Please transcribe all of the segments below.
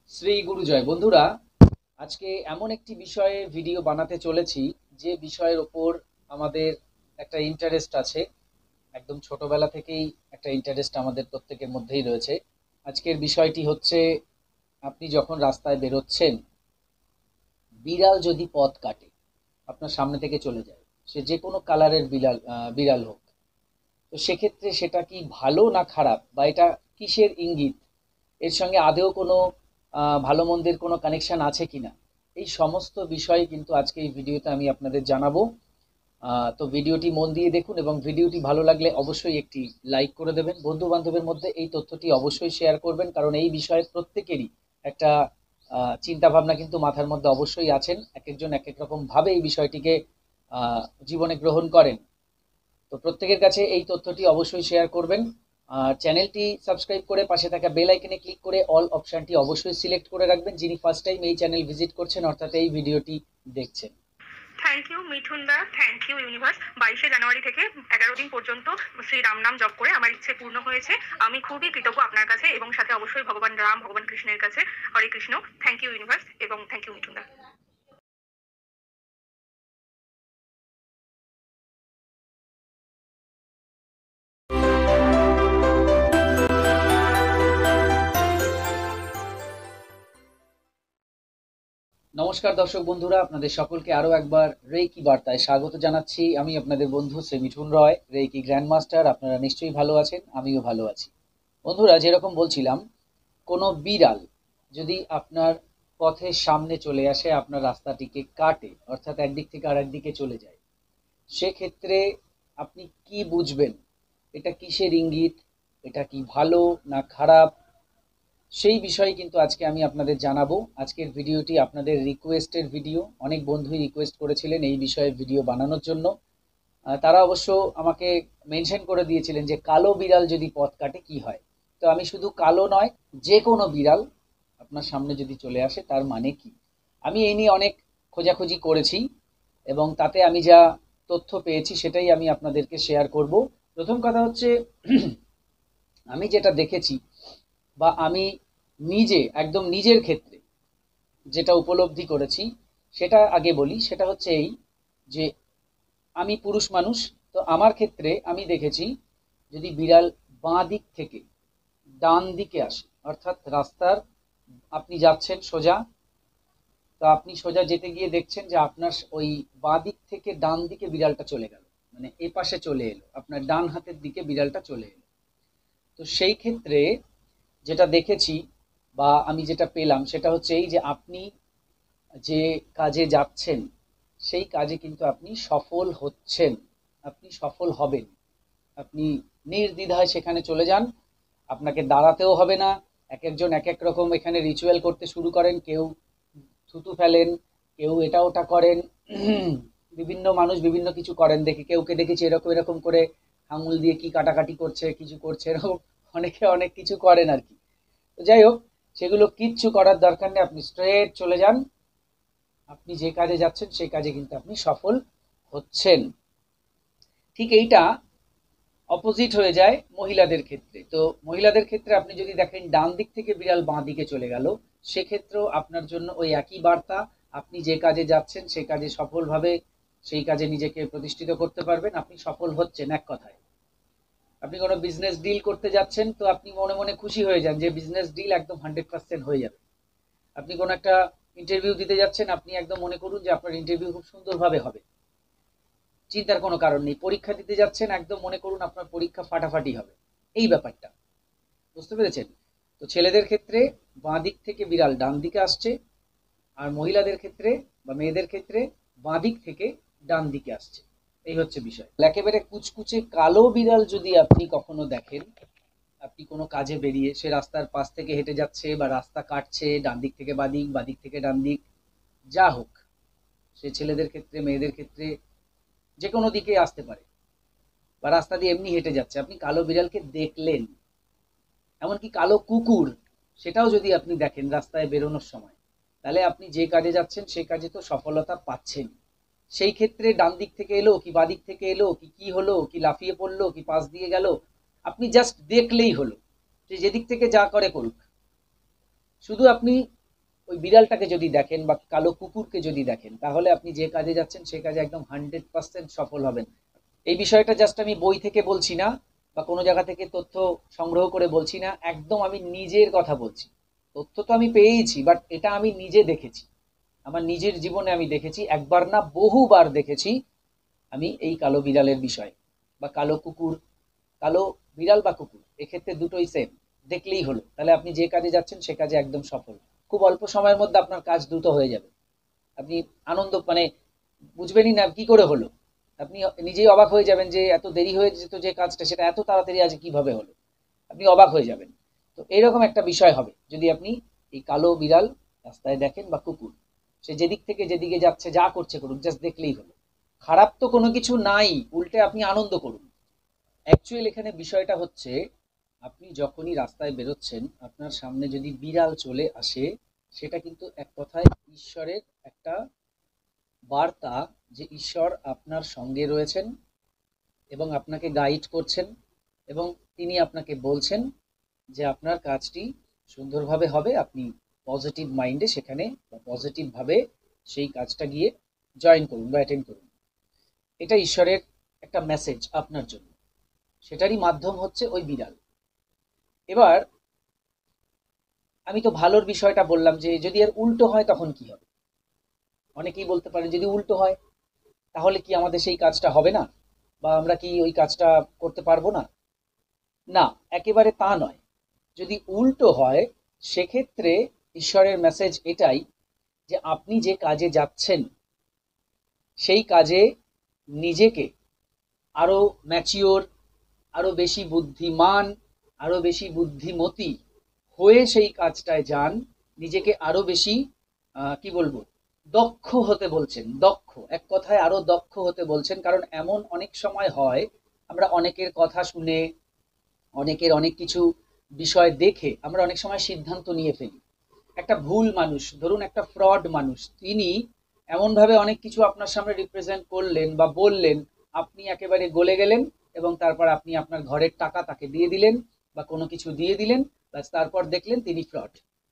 শ্রী গুরুজয় বন্ধুরা, আজকে এমন একটি বিষয়ে ভিডিও বানাতে চলেছি যে বিষয়ের ওপর আমাদের একটা ইন্টারেস্ট আছে। একদম ছোটবেলা থেকেই একটা ইন্টারেস্ট আমাদের প্রত্যেকের মধ্যেই রয়েছে। আজকের বিষয়টি হচ্ছে, আপনি যখন রাস্তায় বেরোচ্ছেন, বিড়াল যদি পথ কাটে, আপনার সামনে থেকে চলে যায়, সে যে কোনো কালারের বিড়াল হোক, তো সেক্ষেত্রে সেটা কি ভালো না খারাপ, বা এটা কিসের ইঙ্গিত, এর সঙ্গে আদৌ কোনো ভালো মন্দের কোনো কানেকশন আছে কিনা, এই সমস্ত বিষয় কিন্তু আজকে এই ভিডিওতে আমি আপনাদের জানাবো। তো ভিডিওটি মন দিয়ে দেখুন, এবং ভিডিওটি ভালো লাগলে অবশ্যই একটি লাইক করে দেবেন। বন্ধু বান্ধবের মধ্যে এই তথ্যটি অবশ্যই শেয়ার করবেন, কারণ এই বিষয়ে প্রত্যেকেরই একটা চিন্তা ভাবনা কিন্তু মাথার মধ্যে অবশ্যই আছেন। এক একজন এক এক রকম ভাবে এই বিষয়টিকে জীবনে গ্রহণ করেন। তো প্রত্যেকের কাছে এই তথ্যটি অবশ্যই শেয়ার করবেন। আর চ্যানেলটি সাবস্ক্রাইব করে পাশে থাকা বেল আইকনে ক্লিক করে অল অপশনটি অবশ্যই সিলেক্ট করে রাখবেন, যিনি ফার্স্ট টাইম এই চ্যানেল ভিজিট করছেন, অর্থাৎ এই ভিডিওটি দেখছেন। Thank you Mithun da, thank you universe. 22শে জানুয়ারি থেকে 11 দিন পর্যন্ত শ্রী রাম নাম জপ করে আমার ইচ্ছে পূর্ণ হয়েছে। আমি খুবই কৃতজ্ঞ আপনার কাছে, এবং সাথে অবশ্যই ভগবান রাম, ভগবান কৃষ্ণের কাছে। Hare Krishna. Thank you universe, এবং থ্যাংক ইউ মিঠুন দা। নমস্কার দর্শক বন্ধুরা, আপনাদের সকলকে আরো একবার রেইকি বার্তায় স্বাগত জানাচ্ছি। আমি আপনাদের বন্ধু Shri Mithun Roy, reiki grand master. আপনারা নিশ্চয়ই ভালো আছেন, আমিও ভালো আছি। বন্ধুরা, যেরকম বলছিলাম, কোনো বিড়াল যদি আপনার পথের সামনে চলে আসে, আপনার রাস্তাটিকে কাটে, অর্থাৎ একদিক থেকে আর একদিকে চলে যায়, সেক্ষেত্রে আপনি কি বুঝবেন? এটা কিসের ইঙ্গিত? এটা কি ভালো না খারাপ? সেই বিষয়ে কিন্তু আজকে আমি আপনাদের জানাবো। আজকের ভিডিওটি আপনাদের রিকোয়েস্টের ভিডিও। অনেক বন্ধুই রিকোয়েস্ট করেছিলেন এই বিষয়ে ভিডিও বানানোর জন্য। তারা অবশ্য আমাকে মেনশন করে দিয়েছিলেন যে কালো বিড়াল যদি পথ কাটে কি হয়। তো আমি শুধু কালো নয়, যে কোনো বিড়াল আপনার সামনে যদি চলে আসে তার মানে কি, আমি এই নিয়ে অনেক খোঁজাখুঁজি করেছি, এবং তাতে আমি যা তথ্য পেয়েছি সেটাই আমি আপনাদেরকে শেয়ার করব। প্রথম কথা হচ্ছে, আমি যেটা দেখেছি, বা আমি নিজে একদম নিজের ক্ষেত্রে যেটা উপলব্ধি করেছি, সেটা আগে বলি। সেটা হচ্ছে এই যে, আমি পুরুষ মানুষ, তো আমার ক্ষেত্রে আমি দেখেছি, যদি বিড়াল বাঁ দিক থেকে ডান দিকে আসে, অর্থাৎ রাস্তার আপনি যাচ্ছেন সোজা, তো আপনি সোজা যেতে গিয়ে দেখছেন যে আপনার ওই বাঁ দিক থেকে ডান দিকে বিড়ালটা চলে গেল, মানে এ পাশে চলে এলো, আপনার ডান হাতের দিকে বিড়ালটা চলে এলো। তো সেই ক্ষেত্রে যেটা দেখেছি বা আমি যেটা পেলাম, সেটা হচ্ছে এই যে, আপনি যে কাজে যাচ্ছেন সেই কাজে কিন্তু আপনি সফল হচ্ছেন, আপনি সফল হবেন। আপনি নির্দ্বিধায় সেখানে চলে যান, আপনাকে দাঁড়াতেও হবে না। এক একজন এক এক রকম এখানে রিচুয়াল করতে শুরু করেন, কেউ থুতু ফেলেন, কেউ এটা ওটা করেন, বিভিন্ন মানুষ বিভিন্ন কিছু করেন। কেউকে দেখেছি এরকম এরকম করে আঙুল দিয়ে কি কাটাকাটি করছে, কিছু করছে, এরকম অনেকে অনেক কিছু করেন আর কি। তো যাই হোক, সেগুলো কিচ্ছু করার দরকার নেই, আপনি স্ট্রেট চলে যান। আপনি যে কাজে যাচ্ছেন সেই কাজে কিন্তু আপনি সফল হচ্ছেন। ঠিক এইটা অপোজিট হয়ে যায় মহিলাদের ক্ষেত্রে। তো মহিলাদের ক্ষেত্রে আপনি যদি দেখেন ডান দিক থেকে বিড়াল বাঁ দিকে চলে গেল, সেক্ষেত্রেও আপনার জন্য ওই একই বার্তা। আপনি যে কাজে যাচ্ছেন সেই কাজে সফলভাবে সেই কাজে নিজেকে প্রতিষ্ঠিত করতে পারবেন, আপনি সফল হচ্ছেন এক কথায়। আপনি কোনো বিজনেস ডিল করতে যাচ্ছেন, তো আপনি মনে মনে খুশি হয়ে যান যে বিজনেস ডিল একদম 100% হয়ে যাবে। আপনি কোনো একটা ইন্টারভিউ দিতে যাচ্ছেন, আপনি একদম মনে করুন যে আপনার ইন্টারভিউ খুব সুন্দরভাবে হবে, চিন্তার কোনো কারণ নেই। পরীক্ষা দিতে যাচ্ছেন, একদম মনে করুন আপনার পরীক্ষা ফাটাফাটি হবে। এই ব্যাপারটা বুঝতে পেরেছেন? তো ছেলেদের ক্ষেত্রে বাঁ দিক থেকে বিড়াল ডান দিকে আসছে, আর মহিলাদের ক্ষেত্রে বা মেয়েদের ক্ষেত্রে বাঁ দিক থেকে ডান দিকে আসছে। এই হচ্ছে বিষয়। একেবারে কুচকুচে কালো বিড়াল যদি আপনি কখনো দেখেন, আপনি কোনো কাজে বেরিয়ে, সে রাস্তার পাশ থেকে হেঁটে যাচ্ছে বা রাস্তা কাটছে, ডান দিক থেকে বাদিক, বাদিক থেকে ডান দিক, যা হোক, সে ছেলেদের ক্ষেত্রে মেয়েদের ক্ষেত্রে যে কোনো দিকে আসতে পারে, বা রাস্তা দিয়ে এমনি হেঁটে যাচ্ছে, আপনি কালো বিড়ালকে দেখলেন, এমনকি কালো কুকুর, সেটাও যদি আপনি দেখেন রাস্তায় বেরোনোর সময়, তাহলে আপনি যে কাজে যাচ্ছেন সেই কাজে তো সফলতা পাচ্ছেন। সেই ক্ষেত্রে ডান দিক থেকে এলো কি বাদিক থেকে এলো কি কি হলো, কি লাফিয়ে পড়লো কি পাশ দিয়ে গেল, আপনি জাস্ট দেখলেই হলো, যে যেদিক থেকে যা করে করুক। শুধু আপনি ওই বিড়ালটাকে যদি দেখেন বা কালো কুকুরকে যদি দেখেন, তাহলে আপনি যে কাজে যাচ্ছেন সে কাজে একদম 100% সফল হবেন। এই বিষয়টা জাস্ট আমি বই থেকে বলছি না বা কোনো জায়গা থেকে তথ্য সংগ্রহ করে বলছি না, একদম আমি নিজের কথা বলছি। তথ্য তো আমি পেয়েইছি, বাট এটা আমি নিজে দেখেছি, আমার নিজের জীবনে আমি দেখেছি, একবার না বহুবার দেখেছি আমি এই কালো বিড়ালের বিষয় বা কালো কুকুর। কালো বিড়াল বা কুকুর এক্ষেত্রে দুটোই সেম, দেখলেই হলো, তাহলে আপনি যে কাজে যাচ্ছেন সে কাজে একদম সফল। খুব অল্প সময়ের মধ্যে আপনার কাজ দ্রুত হয়ে যাবে, আপনি আনন্দ মানে বুঝবেনই না কি করে হলো। আপনি নিজেই অবাক হয়ে যাবেন যে এত দেরি হয়ে যেত যে কাজটা, সেটা এত তাড়াতাড়ি আজ কিভাবে হলো, আপনি অবাক হয়ে যাবেন। তো এরকম একটা বিষয় হবে যদি আপনি এই কালো বিড়াল রাস্তায় দেখেন বা কুকুর, সে যেদিক থেকে যেদিকে যাচ্ছে যা করছে করুক, জাস্ট দেখলেই হলো। খারাপ তো কোনো কিছু নাই, উল্টে আপনি আনন্দ করুন। অ্যাকচুয়াল এখানে বিষয়টা হচ্ছে, আপনি যখনই রাস্তায় বেরোচ্ছেন আপনার সামনে যদি বিড়াল চলে আসে, সেটা কিন্তু এক কথায় ঈশ্বরের একটা বার্তা, যে ঈশ্বর আপনার সঙ্গে রয়েছেন এবং আপনাকে গাইড করছেন, এবং তিনি আপনাকে বলছেন যে আপনার কাজটি সুন্দরভাবে হবে, আপনি পজিটিভ মাইন্ডে সেখানে বা পজিটিভ ভাবে সেই কাজটা গিয়ে জয়েন করুন বা অ্যাটেন্ড করুন। এটা ঈশ্বরের একটা মেসেজ আপনার জন্য, সেটারই মাধ্যম হচ্ছে ওই বিড়াল। এবার আমি তো ভালোর বিষয়টা বললাম, যে যদি এর উল্টো হয় তখন কি হবে। অনেকেই বলতে পারেন যদি উল্টো হয় তাহলে কি আমাদের সেই কাজটা হবে না, বা আমরা কি ওই কাজটা করতে পারবো না। না, একেবারে তা নয়। যদি উল্টো হয় সেক্ষেত্রে ঈশ্বরের মেসেজ এটাই, যে আপনি যে কাজে যাচ্ছেন সেই কাজে নিজেকে আরো ম্যাচিওর, আরো বেশি বুদ্ধিমান, আরো বেশি বুদ্ধিমতী হয়ে সেই কাজটায় যান। নিজেকে আরো বেশি কি বলবো, দক্ষ হতে বলছেন, দক্ষ, এক কথায় আরো দক্ষ হতে বলছেন। কারণ এমন অনেক সময় হয়, আমরা অনেকের কথা শুনে, অনেকের অনেক কিছু বিষয় দেখে আমরা অনেক সময় সিদ্ধান্ত নিয়ে ফেলি। একটা ভুল মানুষ, ধরুন একটা ফ্রড মানুষ, তিনি এমনভাবে অনেক কিছু আপনার সামনে রিপ্রেজেন্ট করলেন বা বললেন, আপনি একেবারে গলে গেলেন, এবং তারপর আপনি আপনার ঘরের টাকা তাকে দিয়ে দিলেন বা কোনো কিছু দিয়ে দিলেন, ব্যাস তারপর দেখলেন তিনি ফ্রড।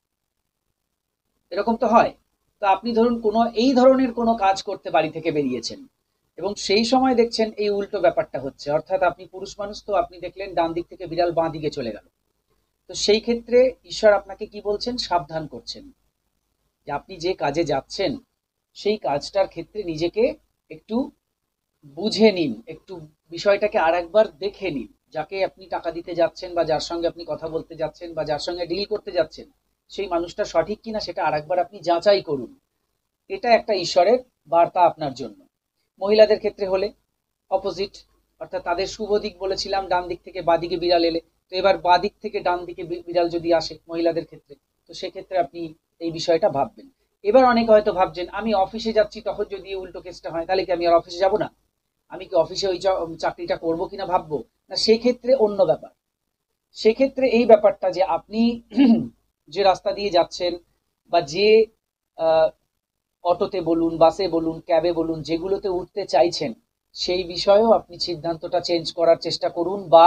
এরকম তো হয়। তো আপনি ধরুন কোনো এই ধরনের কোনো কাজ করতে বাড়ি থেকে বেরিয়েছেন, এবং সেই সময় দেখছেন এই উল্টো ব্যাপারটা হচ্ছে, অর্থাৎ আপনি পুরুষ মানুষ, তো আপনি দেখলেন ডান দিক থেকে বিড়াল বাঁ দিকে চলে গেল। তো সেই ক্ষেত্রে ঈশ্বর আপনাকে কি বলছেন, সাবধান করছেন, যে আপনি যে কাজে যাচ্ছেন সেই কাজটার ক্ষেত্রে নিজেকে একটু বুঝে নিন, একটু বিষয়টাকে আর একবার দেখে নিন। যাকে আপনি টাকা দিতে যাচ্ছেন বা যার সঙ্গে আপনি কথা বলতে যাচ্ছেন বা যার সঙ্গে ডিল করতে যাচ্ছেন, সেই মানুষটা সঠিক কিনা সেটা আর একবার আপনি যাচাই করুন। এটা একটা ঈশ্বরের বার্তা আপনার জন্য। মহিলাদের ক্ষেত্রে হলে অপোজিট, অর্থাৎ তাদের শুভ দিক বলেছিলাম ডান দিক থেকে বাঁ দিকে বিড়াল এলে, তো এবার বাঁ দিক থেকে ডান দিকে বিড়াল যদি আসে মহিলাদের ক্ষেত্রে, তো সেক্ষেত্রে আপনি এই বিষয়টা ভাববেন। এবার অনেকে হয়তো ভাবছেন, আমি অফিসে যাচ্ছি তখন যদি উল্টো কেসটা হয় তাহলে কি আমি আর অফিসে যাব না, আমি কি অফিসে ওই চাকরিটা করবো কিনা ভাববো না, সেক্ষেত্রে অন্য ব্যাপার। সেক্ষেত্রে এই ব্যাপারটা যে আপনি যে রাস্তা দিয়ে যাচ্ছেন বা যে আহ, অটোতে বলুন, বাসে বলুন, ক্যাবে বলুন, যেগুলোতে উঠতে চাইছেন সেই বিষয়েও আপনি সিদ্ধান্তটা চেঞ্জ করার চেষ্টা করুন, বা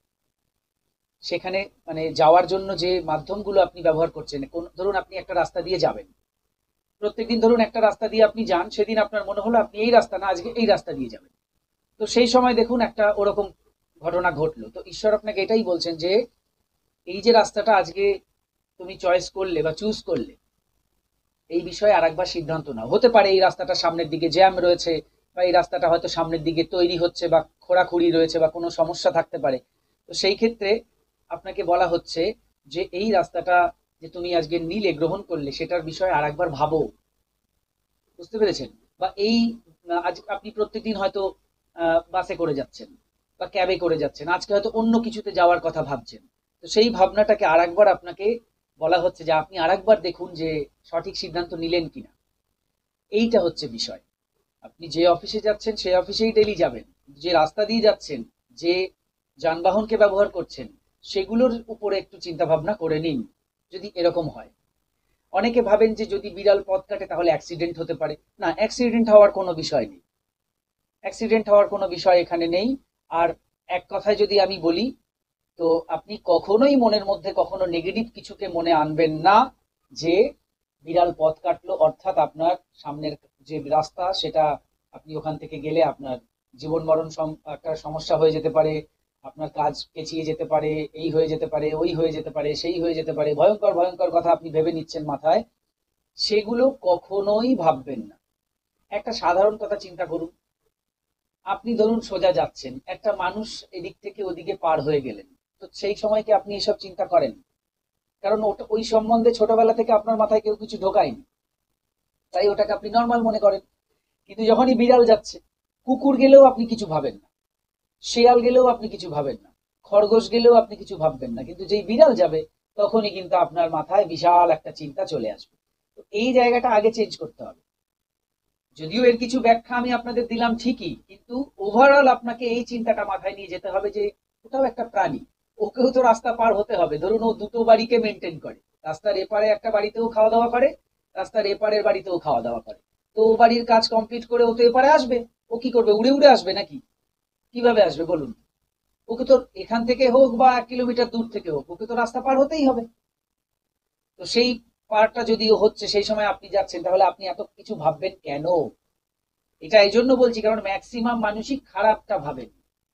সেখানে মানে যাওয়ার জন্য যে মাধ্যমগুলো আপনি ব্যবহার করছেন, ধরুন আপনি একটা রাস্তা দিয়ে যাবেন, প্রত্যেকদিন ধরুন একটা রাস্তা দিয়ে আপনি যান, সেদিন আপনার মনে হলো আপনি এই রাস্তা না, আজকে এই রাস্তা দিয়ে যাবেন। তো সেই সময় দেখুন একটা ওরকম ঘটনা ঘটলো, তো ঈশ্বর আপনাকে এটাই বলছেন যে এই যে রাস্তাটা আজকে তুমি চয়েস করলে বা চুজ করলে, এই বিষয়ে আরেকবার সিদ্ধান্ত নাও। হতে পারে এই রাস্তাটা সামনের দিকে জ্যাম রয়েছে, বা এই রাস্তাটা হয়তো সামনের দিকে তৈরি হচ্ছে বা খোঁড়াখুড়ি রয়েছে বা কোনো সমস্যা থাকতে পারে। তো সেই ক্ষেত্রে আপনাকে বলা হচ্ছে যে এই রাস্তাটা যে তুমি আজকে নিলে, গ্রহণ করলে, সেটার বিষয়ে আরেকবার ভাবো। বুঝতে পেরেছেন? বা এই আজ আপনি প্রত্যেকদিন হয়তো বাসে করে যাচ্ছেন বা ক্যাবে করে যাচ্ছেন, আজকে হয়তো অন্য কিছুতে যাওয়ার কথা ভাবছেন। তো সেই ভাবনাটাকে আরেকবার আপনাকে বলা হচ্ছে যে আপনি আরেকবার দেখুন যে সঠিক সিদ্ধান্ত নিলেন কিনা। এইটা হচ্ছে বিষয়। আপনি যে অফিসে যাচ্ছেন সেই অফিসেই ডেলি যাবেন, যে রাস্তা দিয়ে যাচ্ছেন, যে যানবাহনকে ব্যবহার করছেন, সেগুলোর উপরে একটু চিন্তা ভাবনা করে নিন যদি এরকম হয়। অনেকে ভাবেন যে যদি বিড়াল পথ কাটে তাহলে অ্যাক্সিডেন্ট হতে পারে। না, অ্যাক্সিডেন্ট হওয়ার কোনো বিষয় নেই, অ্যাক্সিডেন্ট হওয়ার কোনো বিষয় এখানে নেই। আর এক কথায় যদি আমি বলি, তো আপনি কখনোই মনের মধ্যে কখনো নেগেটিভ কিছুকে মনে আনবেন না, যে বিড়াল পথ কাটলো, অর্থাৎ আপনার সামনের যে রাস্তা সেটা আপনি ওখান থেকে গেলে আপনার জীবন মরণ একটা সমস্যা হয়ে যেতে পারে, আপনার কাজ পেছিয়ে যেতে পারে, এই হয়ে যেতে পারে, ওই হয়ে যেতে পারে, সেই হয়ে যেতে পারে, ভয়ঙ্কর ভয়ঙ্কর কথা আপনি ভেবে নিচ্ছেন মাথায়। সেগুলো কখনোই ভাববেন না। একটা সাধারণ কথা চিন্তা করুন। আপনি ধরুন সোজা যাচ্ছেন, একটা মানুষ এদিক থেকে ওদিকে পার হয়ে গেলেন, তো সেই সময় কি আপনি এসব চিন্তা করেন? কারণ ওটা ওই সম্বন্ধে ছোটবেলা থেকে আপনার মাথায় কেউ কিছু ঢোকায়নি, তাই ওটাকে আপনি নর্মাল মনে করেন। কিন্তু যখনই বিড়াল যাচ্ছে, কুকুর গেলেও আপনি কিছু ভাবেন না, শেয়াল গেলেও আপনি কিছু ভাবেন না, খরগোশ গেলেও আপনি কিছু ভাববেন না, কিন্তু যেই বিড়াল যাবে তখনই কিন্তু আপনার মাথায় বিশাল একটা চিন্তা চলে আসবে। তো এই জায়গাটা আগে চেঞ্জ করতে হবে। যদিও এর কিছু ব্যাখ্যা আমি আপনাদের দিলাম ঠিকই, কিন্তু ওভারঅল আপনাকে এই চিন্তাটা মাথায় নিয়ে যেতে হবে যে ওটাও একটা প্রাণী, ওকেও তো রাস্তা পার হতে হবে। ধরুন ও দুটো বাড়িকে মেনটেন করে, রাস্তার এপারে একটা বাড়িতেও খাওয়া দাওয়া করে, রাস্তার এপারের বাড়িতেও খাওয়া দাওয়া করে। তো ও বাড়ির কাজ কমপ্লিট করে ও তো এপারে আসবে। ও কি করবে, উড়ে উড়ে আসবে নাকি? কিভাবে আসবে বলুন? ওকে তো এখান থেকে হোক বা 1 কিলোমিটার দূর থেকে হোক, ওকে তো রাস্তা পার হতেই হবে। তো সেই পারটা যদি ও হচ্ছে, সেই সময় আপনি যাচ্ছেন, তাহলে আপনি এত কিছু ভাববেন কেন? এটা এই জন্য বলছি কারণ ম্যাক্সিমাম মানুষই খারাপটা ভাবেন।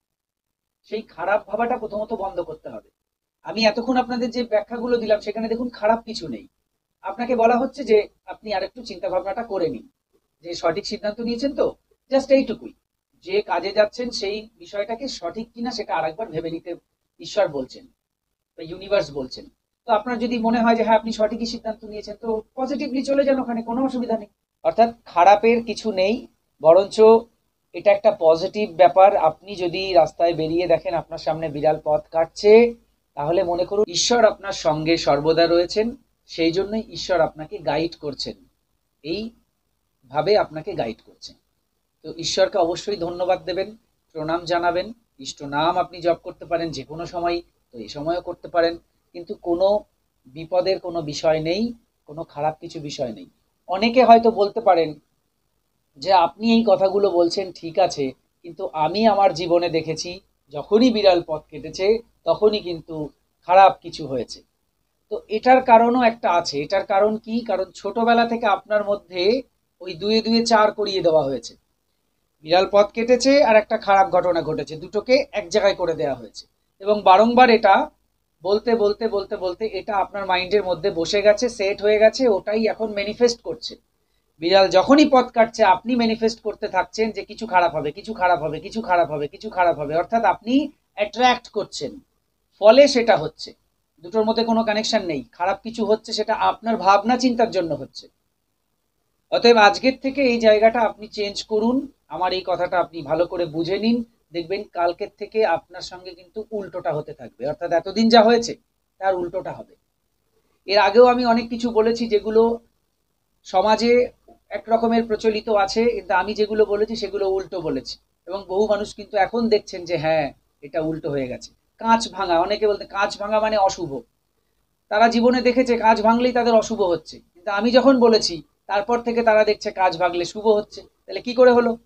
সেই খারাপ ভাবাটা প্রথমত বন্ধ করতে হবে। আমি এতক্ষণ আপনাদের যে ব্যাখ্যাগুলো দিলাম সেখানে দেখুন খারাপ কিছু নেই। আপনাকে বলা হচ্ছে যে আপনি আরেকটু চিন্তা ভাবনাটা করে নিন, যে সঠিক সিদ্ধান্ত নিয়েছেন তো, জাস্ট এইটুকুই। যে কাজে যাচ্ছেন সেই বিষয়টাকে সঠিক কিনা সেটা আরেকবার ভেবে নিতে ঈশ্বর বলছেন বা ইউনিভার্স বলছেন। তো আপনার যদি মনে হয় যে হ্যাঁ আপনি সঠিকই সিদ্ধান্ত নিয়েছেন, তো পজিটিভলি চলে যান, ওখানে কোনো অসুবিধা নেই। অর্থাৎ খারাপের কিছু নেই, বরঞ্চ এটা একটা পজিটিভ ব্যাপার। আপনি যদি রাস্তায় বেরিয়ে দেখেন আপনার সামনে বিড়াল পথ কাটছে, তাহলে মনে করুন ঈশ্বর আপনার সঙ্গে সর্বদা রয়েছেন, সেই জন্যই ঈশ্বর আপনাকে গাইড করছেন, এই ভাবে আপনাকে গাইড করছেন। তো ঈশ্বরকে অবশ্যই ধন্যবাদ দেবেন, প্রণাম জানাবেন। ইষ্ট নাম আপনি জপ করতে পারেন যে কোনো সময়, তো এই সময়ও করতে পারেন। কিন্তু কোনো বিপদের কোনো বিষয় নেই, কোনো খারাপ কিছু বিষয় নেই। অনেকে হয়তো বলতে পারেন যে আপনি এই কথাগুলো বলছেন ঠিক আছে, কিন্তু আমি আমার জীবনে দেখেছি যখনই বিড়াল পথ কেটেছে তখনই কিন্তু খারাপ কিছু হয়েছে। তো এটার কারণও একটা আছে। এটার কারণ কি? কারণ ছোটবেলা থেকে আপনার মধ্যে ওই দুয়ে দুয়ে চার করিয়ে দেওয়া হয়েছে। বিড়াল পথ কেটেছে আর একটা খারাপ ঘটনা ঘটেছে, দুটোকে এক জায়গায় করে দেওয়া হয়েছে, এবং বারংবার এটা বলতে বলতে বলতে বলতে এটা আপনার মাইন্ডের মধ্যে বসে গেছে, সেট হয়ে গেছে, ওটাই এখন ম্যানিফেস্ট করছে। বিড়াল যখনই পথ কাটছে আপনি ম্যানিফেস্ট করতে থাকছেন যে কিছু খারাপ হবে, কিছু খারাপ হবে, কিছু খারাপ হবে, কিছু খারাপ হবে, অর্থাৎ আপনি অ্যাট্রাক্ট করছেন, ফলে সেটা হচ্ছে। দুটোর মধ্যে কোনো কানেকশন নেই। খারাপ কিছু হচ্ছে সেটা আপনার ভাবনা চিন্তার জন্য হচ্ছে। অতএব আজকের থেকে এই জায়গাটা আপনি চেঞ্জ করুন, আমার এই কথাটা আপনি ভালো করে বুঝে নিন। দেখবেন কালকের থেকে আপনার সঙ্গে কিন্তু উল্টোটা হতে থাকবে, অর্থাৎ এতদিন যা হয়েছে তার উল্টোটা হবে। এর আগেও আমি অনেক কিছু বলেছি যেগুলো সমাজে এক রকমের প্রচলিত আছে, কিন্তু আমি যেগুলো বলেছি সেগুলো উল্টো বলেছি, এবং বহু মানুষ কিন্তু এখন দেখছেন যে হ্যাঁ এটা উল্টো হয়ে গেছে। কাঁচ ভাঙা, অনেকে বলতে কাঁচ ভাঙা মানে অশুভ, তারা জীবনে দেখেছে কাঁচ ভাঙলেই তাদের অশুভ হচ্ছে, কিন্তু আমি যখন বলেছি তারপর থেকে তারা দেখছে কাঁচ ভাঙলে শুভ হচ্ছে। তাহলে কি করে হলো?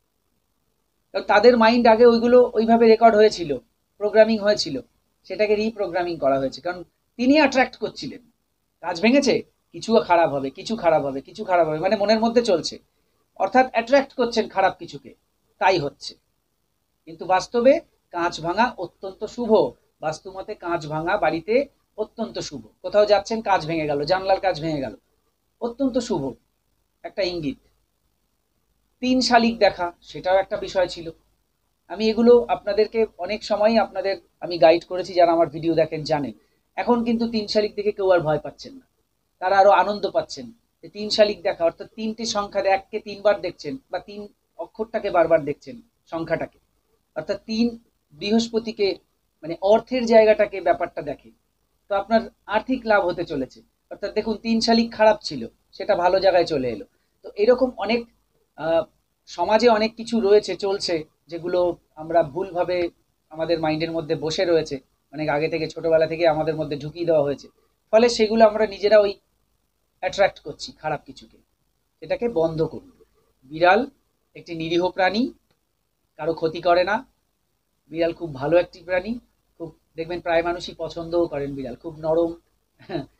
কারণ তাদের মাইন্ড আগে ওইগুলো ওইভাবে রেকর্ড হয়েছিল, প্রোগ্রামিং হয়েছিল, সেটাকে রিপ্রোগ্রামিং করা হয়েছে। কারণ তিনি অ্যাট্রাক্ট করছিলেন, কাজ ভেঙেছে, কিছু খারাপ হবে, কিছু খারাপ হবে, কিছু খারাপ হবে, মানে মনের মধ্যে চলছে, অর্থাৎ অ্যাট্রাক্ট করছেন খারাপ কিছুকে, তাই হচ্ছে। কিন্তু বাস্তবে কাঁচ ভাঙা অত্যন্ত শুভ। বাস্তুমতে কাঁচ ভাঙা বাড়িতে অত্যন্ত শুভ। কোথাও যাচ্ছেন কাঁচ ভেঙে গেল, জানলার কাঁচ ভেঙে গেল, অত্যন্ত শুভ একটা ইঙ্গিত। তিন শালিক দেখা, সেটাও একটা বিষয় ছিল। আমি এগুলো আপনাদেরকে অনেক সময় আপনাদের আমি গাইড করেছি, যারা আমার ভিডিও দেখেন জানেন। এখন কিন্তু তিন শালিক দেখে কেউ আর ভয় পাচ্ছেন না, তারা আরো আনন্দ পাচ্ছেন। যে তিন শালিক দেখা অর্থাৎ তিনটি সংখ্যা, এককে তিনবার দেখছেন বা তিন অক্ষরটাকে বারবার দেখছেন, সংখ্যাটাকে, অর্থাৎ তিন বৃহস্পতিকে, মানে অর্থের জায়গাটাকে ব্যাপারটা দেখে। তো আপনার আর্থিক লাভ হতে চলেছে। অর্থাৎ দেখুন তিন শালিক খারাপ ছিল, সেটা ভালো জায়গায় চলে এলো। তো এরকম অনেক সমাজে অনেক কিছু রয়েছে, চলছে, যেগুলো আমরা ভুলভাবে আমাদের মাইন্ডের মধ্যে বসে রয়েছে, অনেক আগে থেকে ছোটবেলা থেকে আমাদের মধ্যে ঢুকিয়ে দেওয়া হয়েছে। ফলে সেগুলো আমরা নিজেরা ওই অ্যাট্রাক্ট করছি খারাপ কিছুকে। এটাকে বন্ধ করুন। বিড়াল একটি নিরীহ প্রাণী, কারো ক্ষতি করে না। বিড়াল খুব ভালো একটি প্রাণী, খুব দেখবেন প্রায় মানুষই পছন্দও করেন বিড়াল, খুব নরম।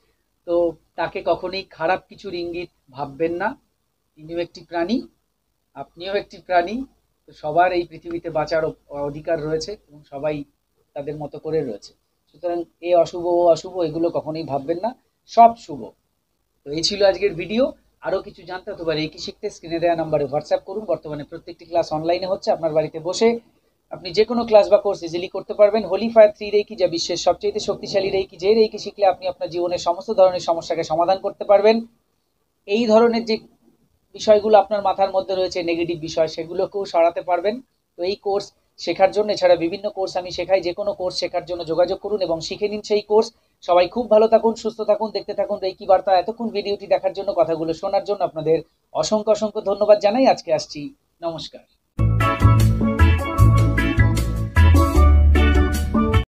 তো তাকে কখনোই খারাপ কিছুর ইঙ্গিত ভাববেন না। তিনিও একটি প্রাণী, আপনিও একটি প্রাণী। তো সবার এই পৃথিবীতে বাঁচার অধিকার রয়েছে এবং সবাই তাদের মতো করে রয়েছে। সুতরাং এ অশুভ ও অশুভ এগুলো কখনোই ভাববেন না, সব শুভ। তো এই ছিল আজকের ভিডিও। আরও কিছু জানতে অথবা রেকি শিখতে স্ক্রিনে দেওয়া নাম্বারে হোয়াটসঅ্যাপ করুন। বর্তমানে প্রত্যেকটি ক্লাস অনলাইনে হচ্ছে, আপনার বাড়িতে বসে আপনি যে কোনো ক্লাস বা কোর্স ইজিলি করতে পারবেন। হোলি ফায়ার 3 রেকি, যা বিশ্বের সবচেয়ে শক্তিশালী রেকি, যে রেকি শিখলে আপনি আপনার জীবনের সমস্ত ধরনের সমস্যাকে সমাধান করতে পারবেন। এই ধরনের যে বিষয়গুলো আপনার মাথার মধ্যে রয়েছে নেগেটিভ বিষয়, সেগুলোকেও সরাতে পারবেন। তো এই কোর্স শেখার জন্য, এছাড়া বিভিন্ন কোর্স আমি শেখাই, যে কোনো কোর্স শেখার জন্য যোগাযোগ করুন এবং শিখে নিন সেই কোর্স। সবাই খুব ভালো থাকুন, সুস্থ থাকুন, দেখতে থাকুন রেকি বার্তা। এতক্ষণ ভিডিওটি দেখার জন্য, কথাগুলো শোনার জন্য আপনাদের অসংখ্য অসংখ্য ধন্যবাদ জানাই। আজকে আসছি, নমস্কার।